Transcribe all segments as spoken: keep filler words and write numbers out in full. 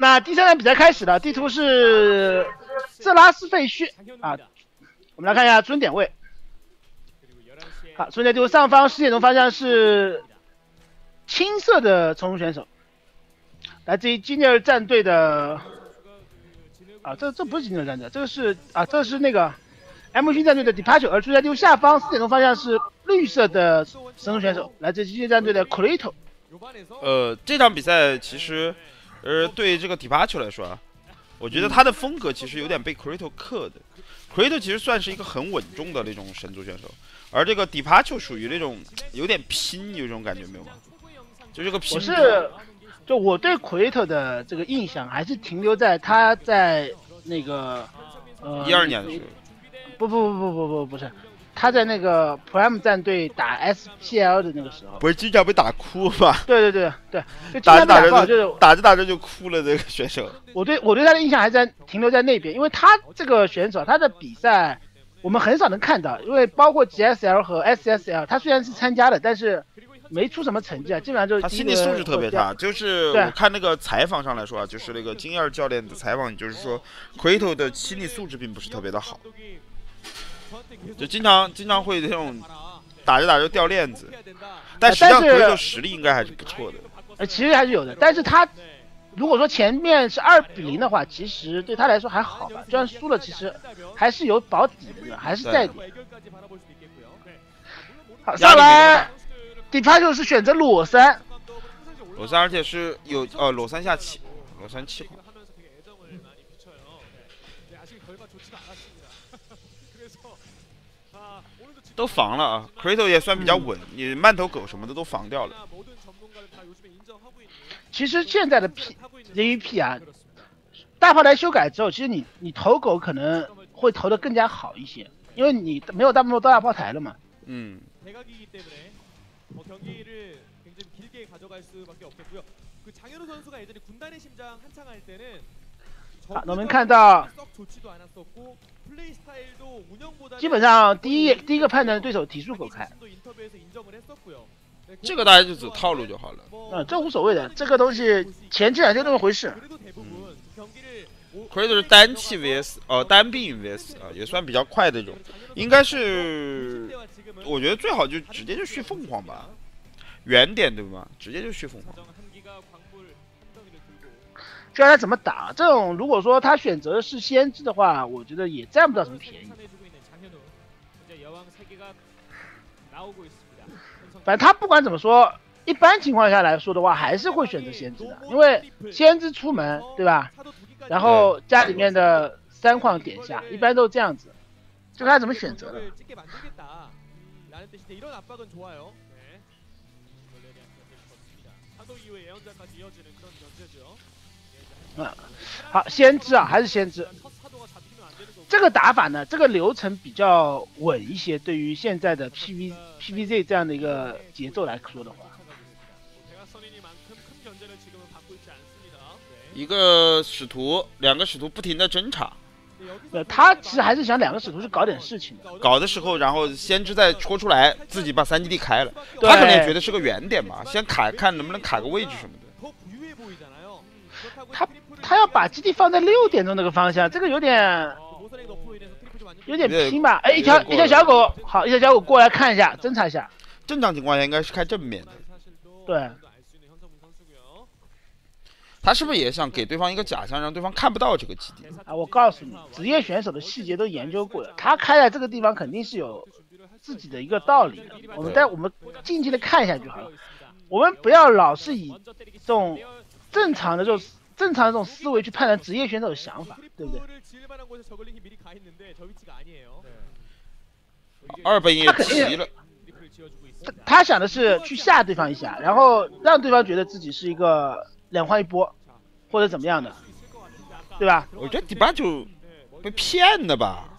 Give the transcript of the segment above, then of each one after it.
那第三场比赛开始了，地图是这拉斯废墟啊。我们来看一下准点位。好，准点地图上方十点钟方向是青色的冲锋选手，来自于金尼尔战队的。啊，这这不是金尼尔战队，这个是啊，这是那个 M 星战队的 Departure， 而处在地图下方四点钟方向是绿色的神龙选手，来自金尼尔战队的 Corito。 呃，这场比赛其实，呃，对这个 Departure 来说啊，我觉得他的风格其实有点被 Corito 克的。Corito 其实算是一个很稳重的那种神族选手，而这个 Departure 属于那种有点拼，有这种感觉没有吗？就这个拼。 我是，就我对 Corito 的这个印象还是停留在他在那个呃一二年的时候。 不不不不不不不是。他在那个 Prime 战队打 S P L 的那个时候， 不是经常被打哭吗？ 对对对对，就打着打着就打着打着就哭了。这个选手， 我对我对他的印象还在停留在那边，因为他这个选手他的比赛我们很少能看到，因为包括 G S L 和 S S L， 他虽然是参加了，但是没出什么成绩啊，基本上就他心理素质特别差。就是我看那个采访上来说啊，就是那个金燕教练的采访，就是说 Corito 的心理素质并不是特别的好。就经常经常会这种打着打着掉链子，但实际上 Corito 实力应该还是不错的。 呃，其实还是有的，但是他如果说前面是二比零的话，其实对他来说还好吧，就算输了，其实还是有保底的，还是在底。好，上来 Departure 是选择裸三， 裸三，而且是有呃裸三下七，裸三七号。都防了啊 ，Corito 也算比较稳，嗯、你慢头狗什么的都防掉了。 其实现在的 P J V P 啊，大炮台修改之后，其实你你投狗可能会投的更加好一些，因为你没有那么多大炮台了嘛。 嗯。 好，那我们看到。基本上第一第一个判断对手体术狗开， 这个大家就走套路就好了。 嗯，这无所谓的，这个东西前期两天那么回事。 嗯 ，Corito 是单气 V S 哦、呃、单兵 V S 啊，也算比较快的这种，应该是我觉得最好就直接就续凤凰吧，远点对吧？直接就续凤凰。 就看他怎么打，这种如果说他选择的是先知的话，我觉得也占不到什么便宜。反正他不管怎么说，一般情况下来说的话，还是会选择先知的，因为先知出门，对吧？然后家里面的三矿点下，一般都这样子，就看他怎么选择了。嗯，好，先知啊，还是先知。这个打法呢，这个流程比较稳一些。对于现在的 P V P V Z 这样的一个节奏来说的话， 一个使徒，两个使徒不停的侦查。 呃，他其实还是想两个使徒去搞点事情的。 搞的时候，然后先知再戳出来，自己把三基地开了。他可能也觉得是个圆点嘛，先卡看能不能卡个位置什么的。 他他要把基地放在六点钟那个方向，这个有点有点拼吧？哎，一条一条小狗，好，一条小狗过来看一下，侦查一下。 正常情况下应该是开正面的。 对。 他是不是也想给对方一个假象，让对方看不到这个基地啊？我告诉你，职业选手的细节都研究过了，他开在这个地方肯定是有自己的一个道理的。我们待我们静静的看一下就好了。我们不要老是以这种正常的这种正常的这种思维去判断职业选手的想法，对不对？ 二本也急了， 他他想的是去吓对方一下，然后让对方觉得自己是一个两换一波，或者怎么样的，对吧？ 我觉得迪巴就被骗了吧。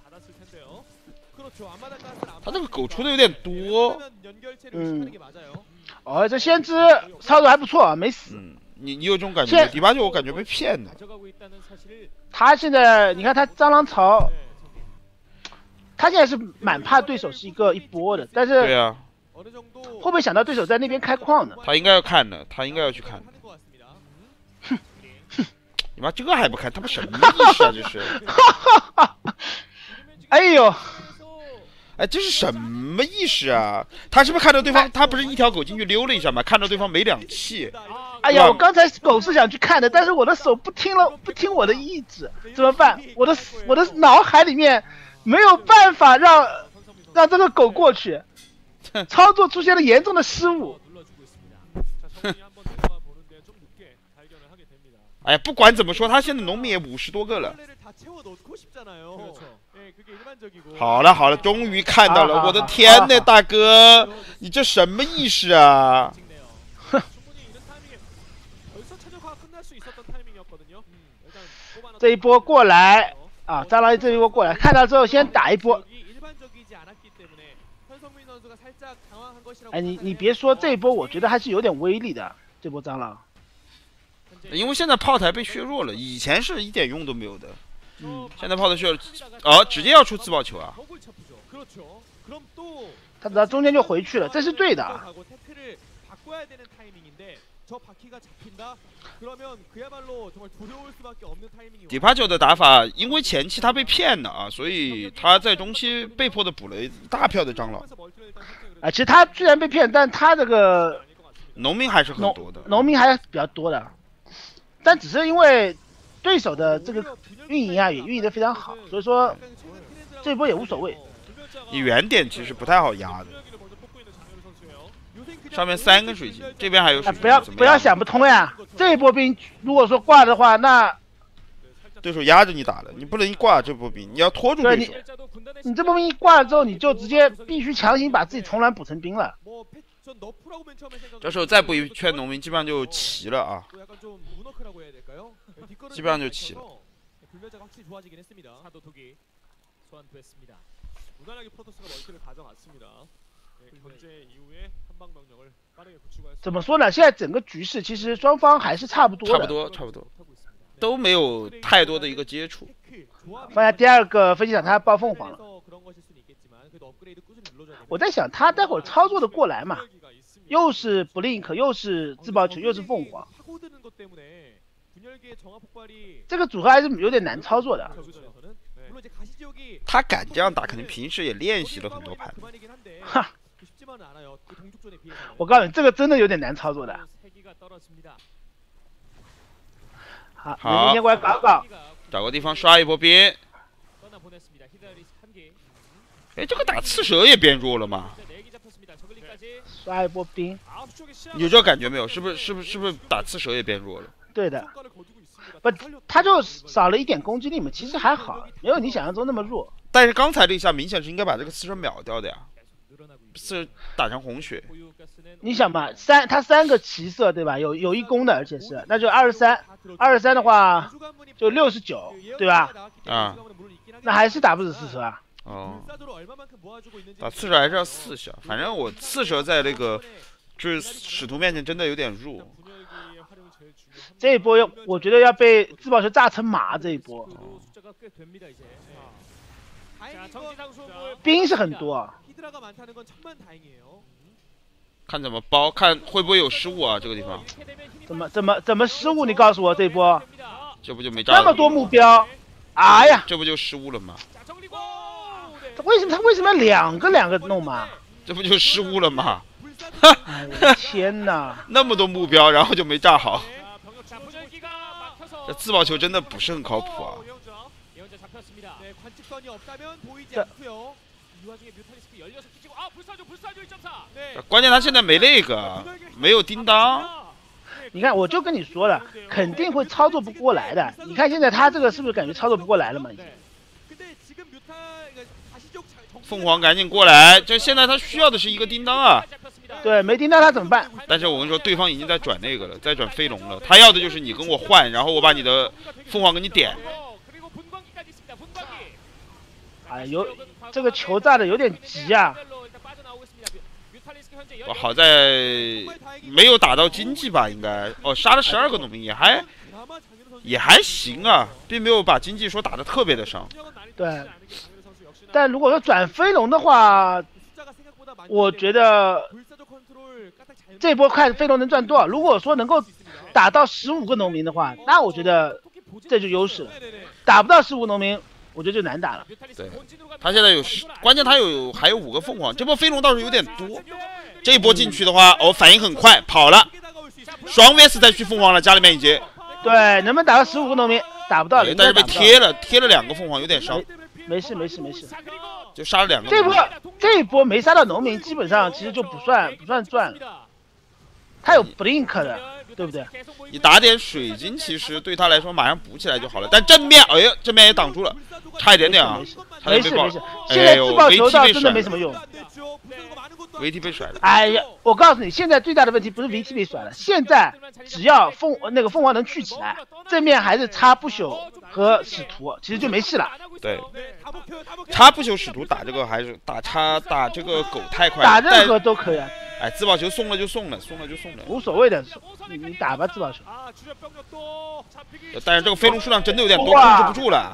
他这个狗出的有点多， 嗯，哦，这先知操作还不错啊，没死。 嗯，你你有这种感觉吗？迪巴就我感觉被骗了。 他现在你看他蟑螂巢，他现在是蛮怕对手是一个一波的，但是对啊， 会不会想到对手在那边开矿呢？ 他应该要看的，他应该要去看的。 哼哼， 你妈这个还不看，他妈什么意思啊？这是， 哎呦， 哎，这是什么意思啊？他是不是看到对方？他不是一条狗进去溜了一下吗？看到对方没两气。 哎呀，我刚才狗是想去看的，但是我的手不听了，不听我的意志，怎么办？我的我的脑海里面没有办法让让这个狗过去，操作出现了严重的失误。 哎呀，不管怎么说，他现在农民也五十多个了。好了好了，终于看到了！我的天呐，大哥，你这什么意思啊？ 这一波过来啊，蟑螂这一波过来，看到之后先打一波。哎，你你别说这一波，我觉得还是有点威力的，这波蟑螂。 因为现在炮台被削弱了，以前是一点用都没有的。嗯，现在炮台削弱，哦，直接要出自爆球啊！ 他只要中间就回去了，这是对的。 迪帕球的打法，因为前期他被骗了啊，所以他在中期被迫的补了一大票的蟑螂。 啊，其实他虽然被骗，但他这个农民还是很多的， 农民还是比较多的，但只是因为对手的这个运营啊也运营的非常好，所以说这波也无所谓。 你远点其实不太好压的。上面三根水晶，这边还有水晶、 啊、不要不要想不通呀！这一波兵如果说挂的话，那对手压着你打了，你不能一挂这波兵，你要拖住对手。 你, 你这波兵一挂了之后，你就直接必须强行把自己重峦补成兵了。 这时候再补一圈农民，基本上就齐了啊！基本上就齐了。 怎么说呢？现在整个局势其实双方还是差不多的， 差不多，差不多，都没有太多的一个接触。 发现第二个飞机场他爆凤凰了，我在想他待会儿操作的过来嘛，又是 blink， 又是自爆球，又是凤凰，这个组合还是有点难操作的。 他敢这样打，肯定平时也练习了很多盘。 哈。 我告诉你，这个真的有点难操作的。好，你们先过来搞搞， 找个地方刷一波兵。哎，这个打刺蛇也变弱了吗？ 刷一波兵， 有这感觉没有？是不是？是不是？是不是打刺蛇也变弱了？ 对的，不，他就少了一点攻击力嘛，其实还好，没有你想象中那么弱。 但是刚才这一下明显是应该把这个刺蛇秒掉的呀。 是打成红血， 你想吧，三他三个骑色对吧？有有一攻的，而且是那就二十三，二十三的话就六十九，对吧？ 啊， 那还是打不死刺蛇啊。 哦，打刺蛇还是要四下，反正我刺蛇在那个就是使徒面前真的有点弱。 这一波要我觉得要被自爆球炸成马，这一波。哦、兵是很多啊。 看怎么包，看会不会有失误啊？这个地方怎么怎么怎么失误？你告诉我这一波， 这不就没炸？ 那么多目标，哎呀， 这不就失误了吗？ 他为什么他为什么要两个两个弄嘛？ 这不就失误了吗？ 哎我的天哪！ 那么多目标，然后就没炸好，这自爆球真的不是很靠谱啊。 这。 关键他现在没那个，没有叮当。 你看，我就跟你说了，肯定会操作不过来的。你看现在他这个是不是感觉操作不过来了嘛？已经。 凤凰赶紧过来，这现在他需要的是一个叮当啊。 对，没叮当他怎么办？ 但是我跟你说，对方已经在转那个了，在转飞龙了。他要的就是你跟我换，然后我把你的凤凰给你点。 哎，有这个球炸的有点急啊！ 我好在没有打到经济吧，应该哦，杀了十二个农民也还也还行啊，并没有把经济说打得特别的伤。 对，但如果说转飞龙的话，我觉得这波看飞龙能赚多少。如果说能够打到十五个农民的话，那我觉得这就优势了。打不到十五农民，我觉得就难打了。 对，他现在有十，关键他有还有五个凤凰，这波飞龙倒是有点多。这一波进去的话，哦，反应很快，跑了，双 V S 再去凤凰了，家里面已经。 对，能不能打到十五个农民？打不到， 但是被贴了，贴了两个凤凰，有点伤。 没事没事没事， 就杀了两个。 这波这一波没杀到农民，基本上其实就不算不算赚了。他有 blink 的，对不对？ 你打点水晶，其实对他来说马上补起来就好了。但正面，哎呀，正面也挡住了，差一点点啊， 没事没事。现在自爆球倒真的没什么用。 V T 被甩了。 哎呀，我告诉你，现在最大的问题不是 V T 被甩了，现在只要凤那个凤凰能聚起来，正面还是插不朽和使徒，其实就没戏了。 对，插不朽使徒打这个还是打插打这个狗太快了， 打任何都可以啊。 哎，自爆球送了就送了，送了就送了， 无所谓的，你你打吧自爆球。 但是这个飞龙数量真的有点多，控制不住了。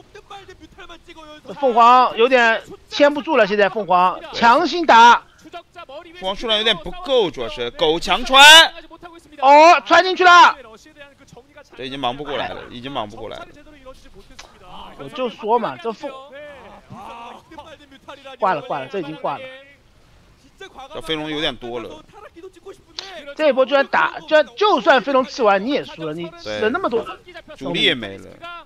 凤凰有点牵不住了，现在凤凰强行打， 凤凰数量有点不够，主要是狗强穿。 哦，穿进去了， 这已经忙不过来了，已经忙不过来了。 我就说嘛，这凤挂了挂了，这已经挂了。 这飞龙有点多了， 这一波居然打，居然就算飞龙吃完你也输了，你死了那么多， 主力也没了。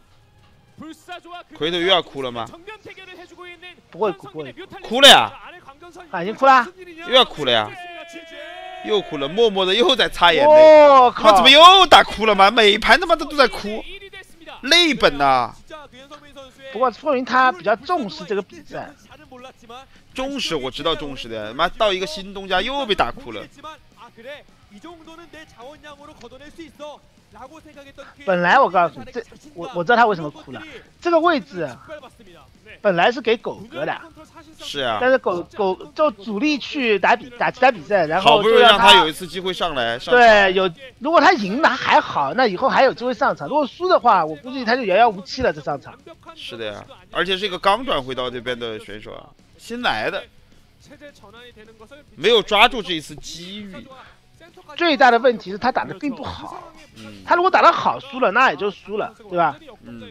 奎头又要哭了吗？ 不会哭，不会哭了呀， 啊，已经哭了， 又要哭了呀，又哭了，默默的又在擦眼泪。我靠， 他怎么又打哭了吗？每盘他妈的都在哭，泪本呐、啊。 不过说明他比较重视这个比赛。 重视，我知道重视的，妈到一个新东家又被打哭了。 本来我告诉你，这我我知道他为什么哭了，这个位置本来是给狗哥的， 是啊， 但是狗狗就主力去打比打其他比赛，然后好不容易让他有一次机会上来，上对，有如果他赢了还好，那以后还有机会上场，如果输的话，我估计他就遥遥无期了，这上场。 是的呀，而且是一个刚转回到这边的选手啊，新来的，没有抓住这一次机遇。 最大的问题是他打的并不好，嗯、他如果打得好输了，那也就输了，对吧？ 嗯。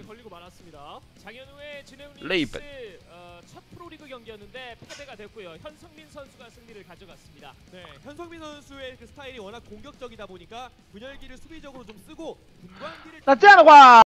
累本。 경기였는데 패배가 됐고요. 현성민 선수가 승리를 가져갔습니다. 네, 현성민 선수의 그 스타일이 워낙 공격적이다 보니까 분열기를 수비적으로 좀 쓰고 분광기를 那这样的话